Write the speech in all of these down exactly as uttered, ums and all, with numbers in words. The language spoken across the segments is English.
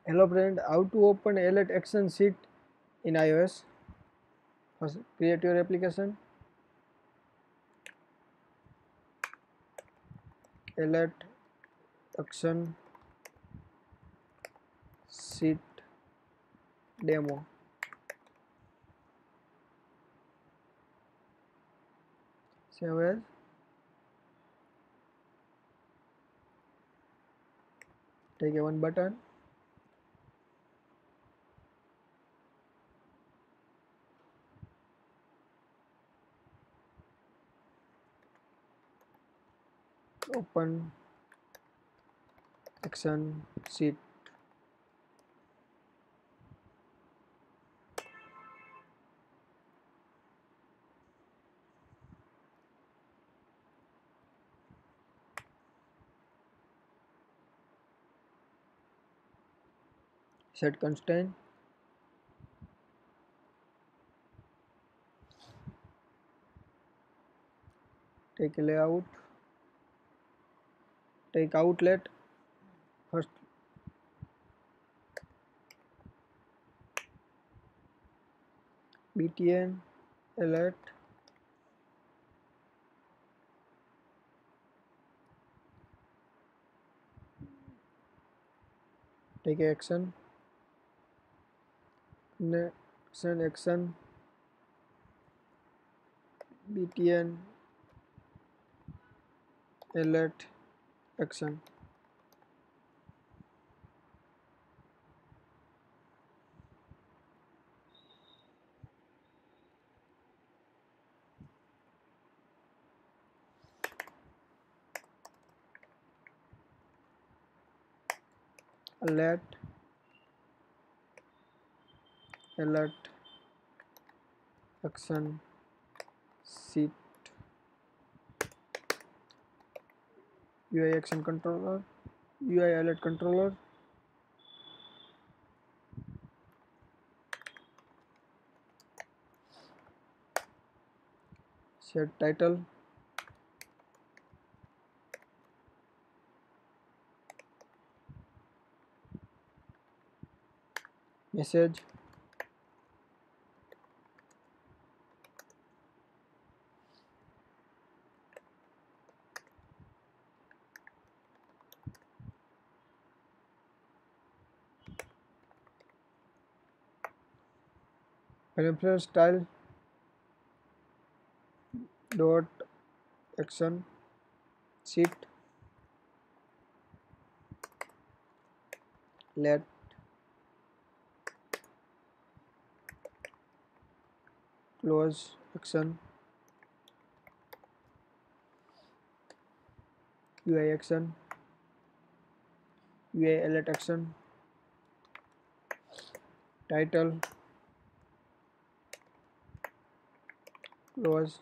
Hello friend, how to open Alert Action Sheet in iOS? First, create your application. Alert Action Sheet demo. Save as. Take a one button. Open Action Sheet. Set constraint. Take a layout. Take outlet. First, B T N alert. Take a action. Action action. B T N alert action. Alert alert action sheet U I action controller U I alert controller set title message reference style dot action sheet let close action U I action U I alert action title close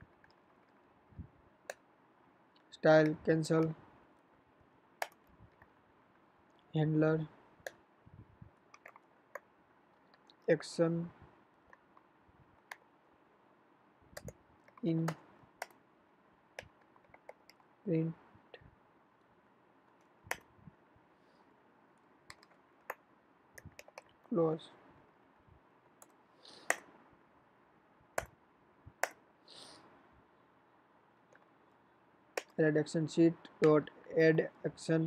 style cancel handler action in print close alert action sheet dot add action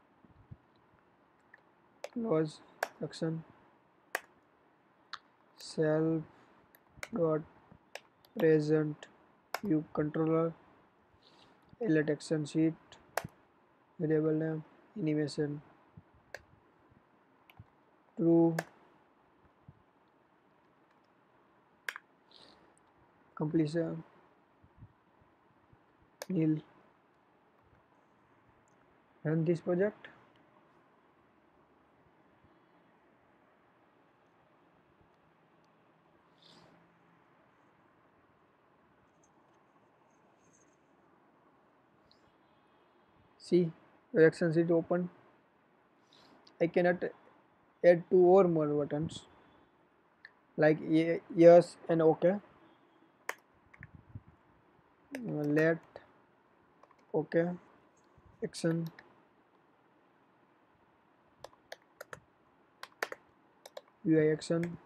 close action self dot present view controller alert action sheet variable name animation true completion nil run this project see your action sheet open I cannot add two or more buttons like yes and okay let okay action U I action,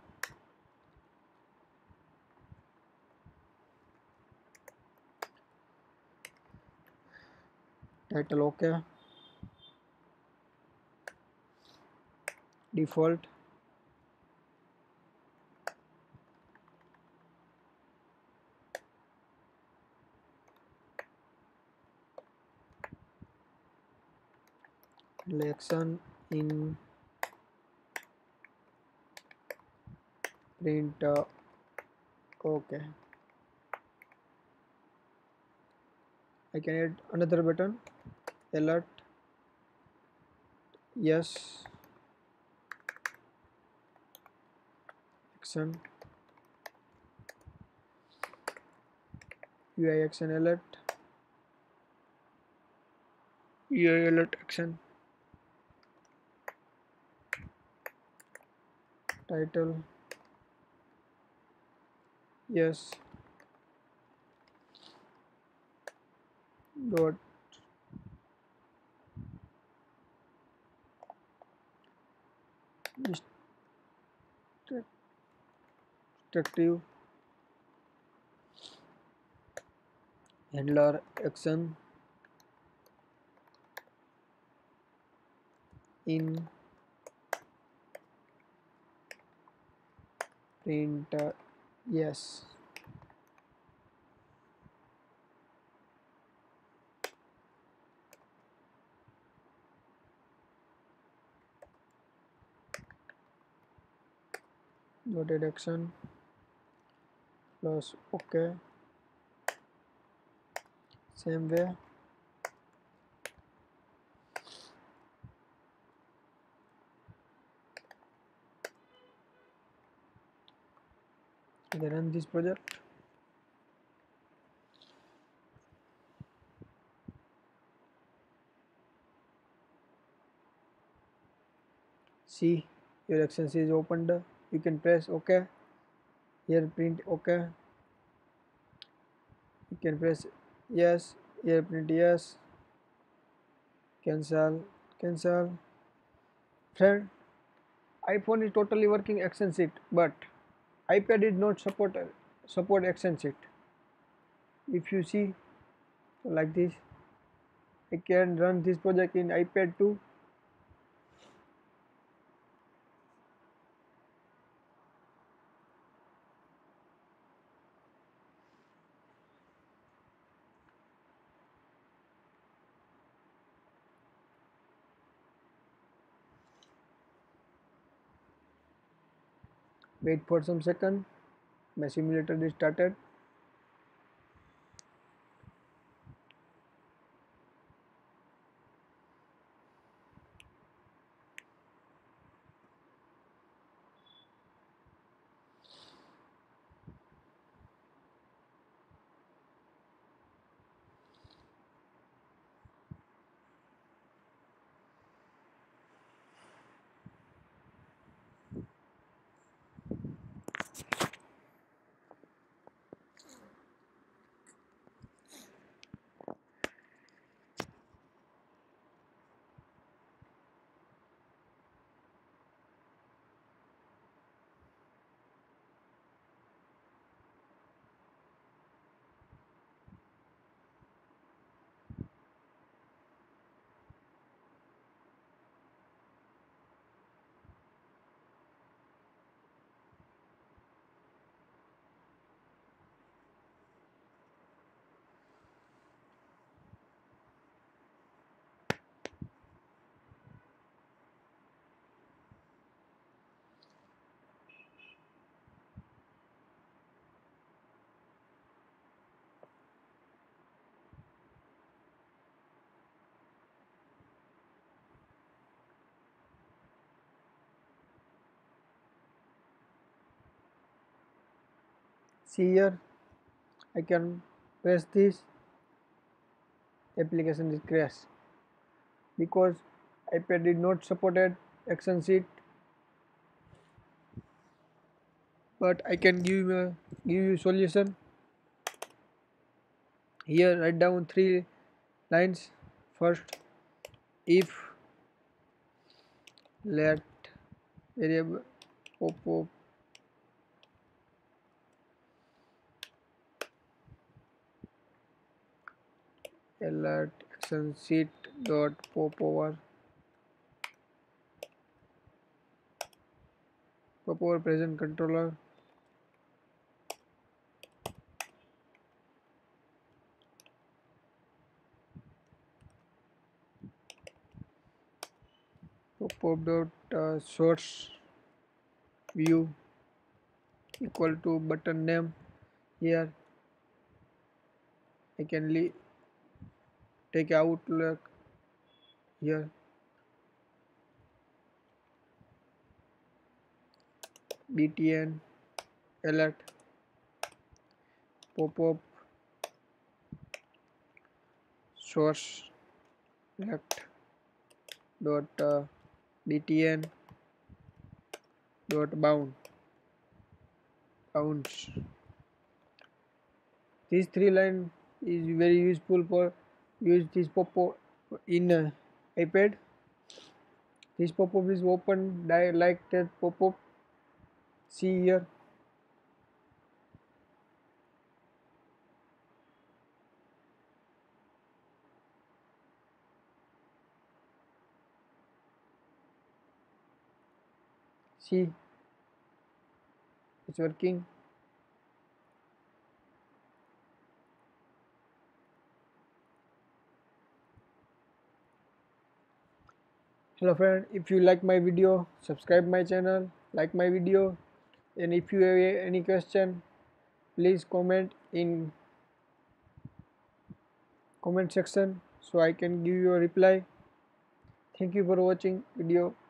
title OK, default, action in print uh, OK. I can add another button, alert, yes, action, U I action alert, U I alert action, title, yes, dot destructive handler action in print uh, yes. Dotted action plus OK, same way, then run this project. See, your action is opened. You can press OK. Here print OK. You can press yes. Here print yes. Cancel. Cancel. Friend, iPhone is totally working action sheet, but iPad did not support support action sheet. If you see like this, I can run this project in iPad too. Wait for some second. My simulator is started. See here, I can press this, application is crash because iPad did not supported action sheet. But I can give you a, give you solution. Here write down three lines. First, if let variable pop-up alert action sheet dot pop over pop over present controller pop-up dot uh, source view equal to button name. Here I can le take Outlook. Here B T N alert pop-up source left dot uh, btn dot bound bounds. These three line is very useful for use this pop-up in uh, iPad. This pop-up is open like that pop-up. See here. See, it's working. Hello friend, if you like my video, subscribe my channel, like my video, and if you have any question, please comment in comment section so I can give you a reply. Thank you for watching video.